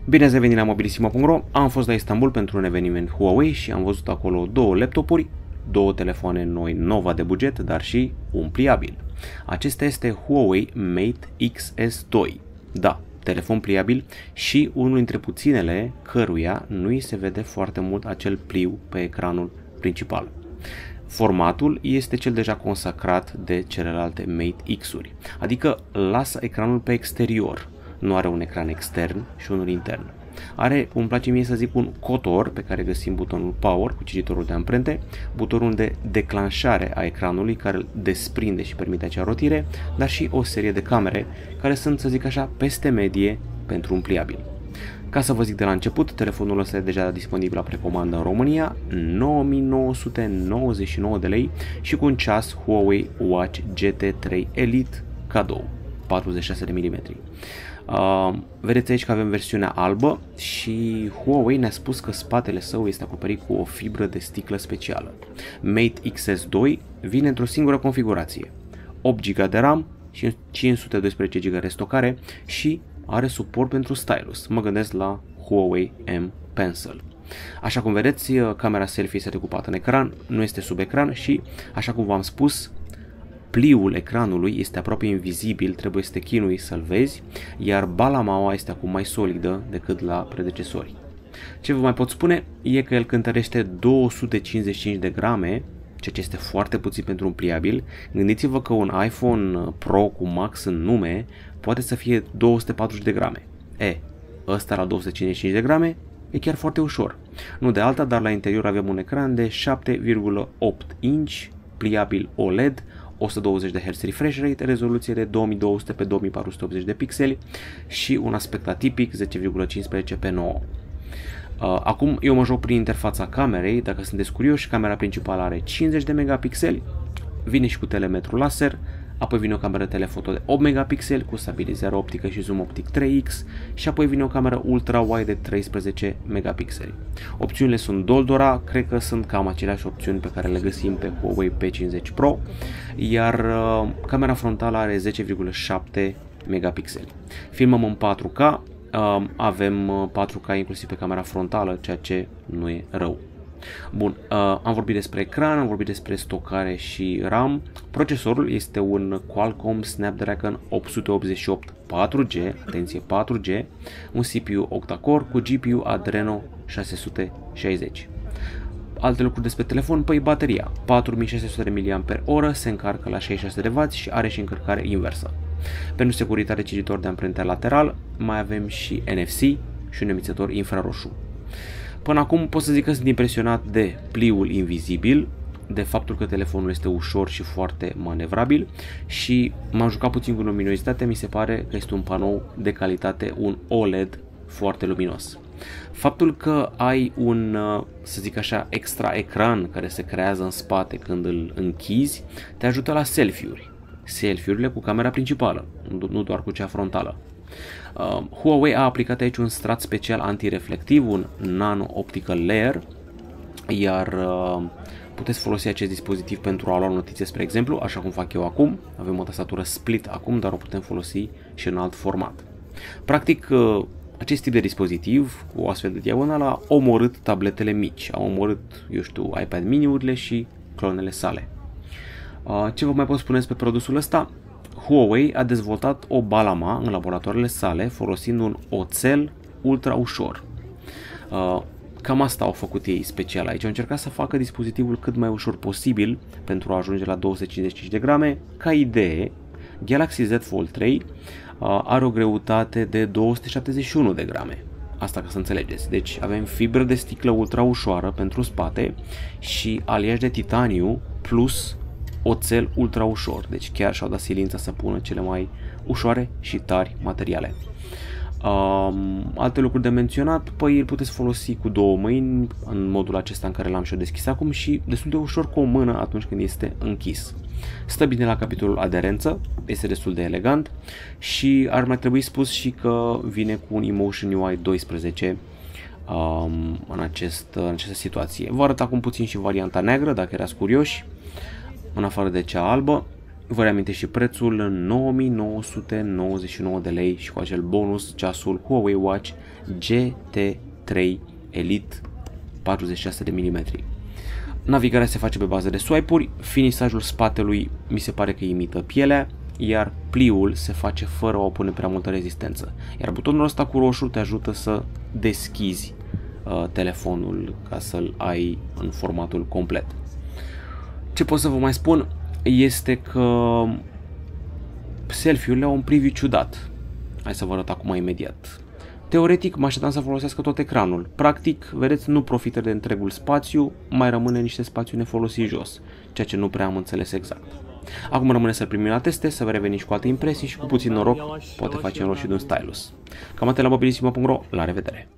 Bine ați revenit la mobilisimo.ro. Am fost la Istanbul pentru un eveniment Huawei și am văzut acolo două laptopuri, două telefoane noi Nova de buget, dar și un pliabil. Acesta este Huawei Mate X-S2. Da, telefon pliabil și unul dintre puținele căruia nu îi se vede foarte mult acel pliu pe ecranul principal. Formatul este cel deja consacrat de celelalte Mate X-uri, adică lasă ecranul pe exterior. Nu are un ecran extern și unul intern. Are, cum îmi place mie să zic, un cotor pe care găsim butonul Power cu cititorul de amprente, butonul de declanșare a ecranului care îl desprinde și permite acea rotire, dar și o serie de camere care sunt, să zic așa, peste medie pentru un pliabil. Ca să vă zic de la început, telefonul ăsta e deja disponibil la precomandă în România, 9.999 de lei și cu un ceas Huawei Watch GT3 Elite cadou, 46 de mm. Vedeți aici că avem versiunea albă și Huawei ne-a spus că spatele său este acoperit cu o fibră de sticlă specială. Mate X-S2 vine într-o singură configurație, 8 GB de RAM și 512 GB de stocare și are suport pentru stylus. Mă gândesc la Huawei M Pencil. Așa cum vedeți, camera selfie este decupată în ecran, nu este sub ecran și, așa cum v-am spus, pliul ecranului este aproape invizibil, trebuie să te chinui să-l vezi, iar balamaua este acum mai solidă decât la predecesori. Ce vă mai pot spune e că el cântărește 255 de grame, ceea ce este foarte puțin pentru un pliabil. Gândiți-vă că un iPhone Pro cu Max în nume poate să fie 240 de grame. Ăsta la 255 de grame e chiar foarte ușor. Nu de alta, dar la interior avem un ecran de 7,8 inch, pliabil OLED, 120 de Hz refresh rate, rezoluție de 2200 pe 2480 de pixeli și un aspect atipic 10,15 pe 9. Acum eu mă joc prin interfața camerei. Dacă sunteți curioși, camera principală are 50 de megapixeli, vine și cu telemetru laser, apoi vine o cameră telefoto de 8 megapixeli cu stabilizare optică și zoom optic 3x și apoi vine o cameră ultra-wide de 13 megapixeli. Opțiunile sunt doldora, cred că sunt cam aceleași opțiuni pe care le găsim pe Huawei P50 Pro, iar camera frontală are 10,7 megapixeli. Filmăm în 4K, avem 4K inclusiv pe camera frontală, ceea ce nu e rău. Bun, am vorbit despre ecran, am vorbit despre stocare și RAM. Procesorul este un Qualcomm Snapdragon 888 4G, atenție 4G, un CPU octa-core cu GPU Adreno 660. Alte lucruri despre telefon, păi bateria, 4600 mAh, se încarcă la 66W și are și încărcare inversă. Pentru securitate, cititor de amprente lateral, mai avem și NFC și un emițător infraroșu. Până acum pot să zic că sunt impresionat de pliul invizibil, de faptul că telefonul este ușor și foarte manevrabil și m-am jucat puțin cu luminozitatea, mi se pare că este un panou de calitate, un OLED foarte luminos. Faptul că ai un, să zic așa, extra ecran care se creează în spate când îl închizi, te ajută la selfie-uri. Selfie-urile cu camera principală, nu doar cu cea frontală. Huawei a aplicat aici un strat special antireflectiv, un Nano Optical Layer, iar puteți folosi acest dispozitiv pentru a lua notițe, spre exemplu, așa cum fac eu acum. Avem o tastatură split acum, dar o putem folosi și în alt format. Practic, acest tip de dispozitiv, cu o astfel de diagonală, a omorât tabletele mici, a omorât, eu știu, iPad mini-urile și clonele sale. Ce vă mai pot spune despre produsul ăsta? Huawei a dezvoltat o balama în laboratoarele sale folosind un oțel ultra ușor. Cam asta au făcut ei special aici. Au încercat să facă dispozitivul cât mai ușor posibil pentru a ajunge la 255 de grame. Ca idee, Galaxy Z Fold 3 are o greutate de 271 de grame. Asta ca să înțelegeți. Deci avem fibră de sticlă ultra ușoară pentru spate și aliaj de titaniu plus oțel ultra ușor, deci chiar și-au dat silința să pună cele mai ușoare și tari materiale. Alte lucruri de menționat, păi îl puteți folosi cu două mâini în modul acesta în care l-am și eu deschis acum și destul de ușor cu o mână atunci când este închis. Stă bine la capitolul aderență, este destul de elegant și ar mai trebui spus și că vine cu un Emotion UI 12 în această situație. Vă arăt acum puțin și varianta neagră dacă erați curioși, în afară de cea albă. Vă reamintesc și prețul, 9999 de lei și cu acel bonus ceasul Huawei Watch GT3 Elite 46 de mm. Navigarea se face pe bază de swipe-uri, finisajul spatelui mi se pare că imită pielea, iar pliul se face fără a opune prea multă rezistență. Iar butonul ăsta cu roșu te ajută să deschizi telefonul ca să-l ai în formatul complet. Ce pot să vă mai spun este că selfie-urile au un preview ciudat. Hai să vă arăt acum imediat. Teoretic mă așteptam să folosească tot ecranul. Practic, vedeți, nu profită de întregul spațiu, mai rămâne niște spațiu nefolosit jos, ceea ce nu prea am înțeles exact. Acum rămâne să-l primim la teste, să reveni și cu alte impresii și cu puțin noroc poate face rost și de un stylus. Cam atât la mobilisimo.ro, la revedere!